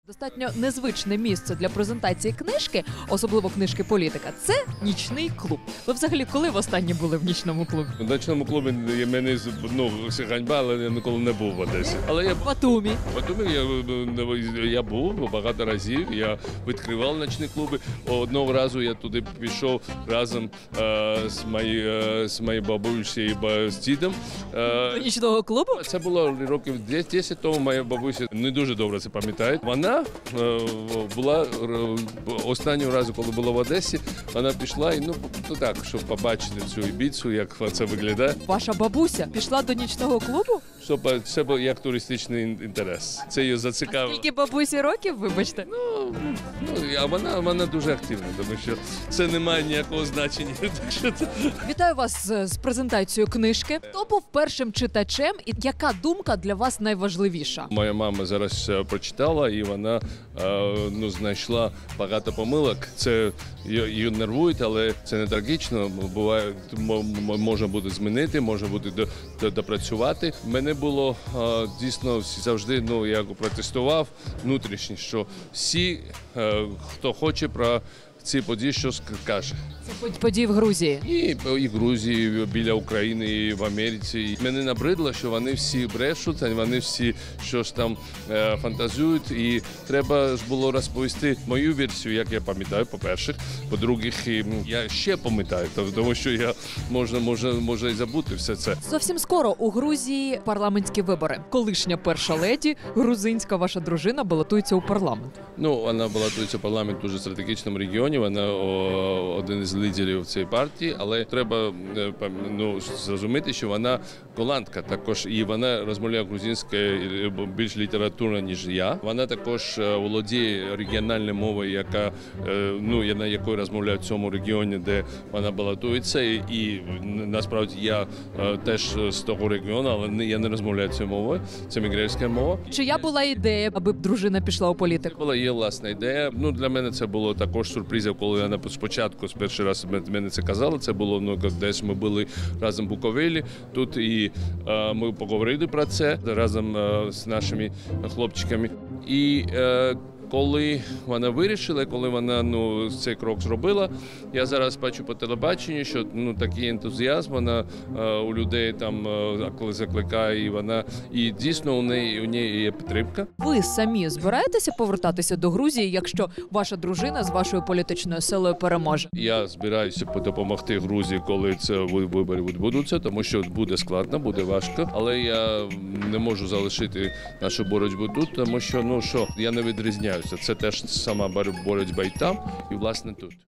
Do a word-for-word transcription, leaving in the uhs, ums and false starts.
Достатньо незвичне місце для презентації книжки, особливо книжки політика, це нічний клуб. Ви взагалі коли востаннє були в нічному клубі? В нічному клубі я мене ну, всі ганьба, але я ніколи не був в Одесі. Але я В Батумі. в Батумі я, я був багато разів, я відкривав нічні клуби. Одного разу я туди пішов разом е, з моєю е, з моєю бабусею і з дідом. До нічного клубу? Це було років десять тому, моя бабуся не дуже добре це пам'ятає. Вона е, була останнього разу, коли була в Одесі, вона пішла і ну то так, щоб побачити цю Ібіцу, як це виглядає. Ваша бабуся пішла до нічного клубу? Щоб це був як туристичний інтерес. Це її зацікавило. Скільки бабусі років, вибачте? Ну, ну а вона, вона дуже активна, тому що це не має ніякого значення. Так що це... Вітаю вас з з презентацією книжки. Хто був першим читачем і яка думка для вас найважливіша? Моя мама зараз е, прочитала і вона е, ну, знайшла багато помилок. Це її нервує, але це не трагічно. Буває, може бути змінити, може бути до, до, допрацювати. Мене було е, дійсно завжди, ну, я протестував внутрішньо, що всі, е, хто хоче про ці події, що каже. Це події в Грузії. І, і в Грузії, і біля України, і в Америці. І мене набридло, що вони всі брешуть, вони всі щось там е, фантазують. І треба ж було розповісти мою версію, як я пам'ятаю, по-перше. По-друге, я ще пам'ятаю, тому що я можна, можна, можна і забути все це. Зовсім скоро у Грузії парламентські вибори. Колишня перша леді, грузинська ваша дружина, балотується у парламент. Ну, вона балотується в парламент дуже стратегічному регіоні, вона о, один із лідерів цієї партії, але треба ну, зрозуміти, що вона голландка також, і вона розмовляє грузинською більш літературно, ніж я. Вона також володіє регіональною мовою, яка, ну, на якої розмовляють в цьому регіоні, де вона балотується, і, і насправді я теж з того регіону, але я не розмовляю цією мовою, це мігрельська мова. Чия була ідея, аби дружина пішла у політику? Була її власна ідея. Ну, для мене це було також сюрпризом, коли вона спочатку, з перший раз мене це казала. Це було, ну, десь ми були разом в Буковелі тут, і е, ми поговорили про це разом е, з нашими хлопчиками. І е, коли вона вирішила, коли вона ну, цей крок зробила, я зараз бачу по телебаченню, що ну, такий ентузіазм вона е, у людей там е, закликає, і вона і дійсно у неї у неї є підтримка. Ви самі збираєтеся повертатися до Грузії, якщо ваша дружина з вашою політичною силою переможе? Я збираюся допомогти Грузії, коли це вибори відбудуться, тому що буде складно, буде важко, але я не можу залишити нашу боротьбу тут, тому що ну що я не відрізняю. Це теж сама боротьба і там, і власне тут.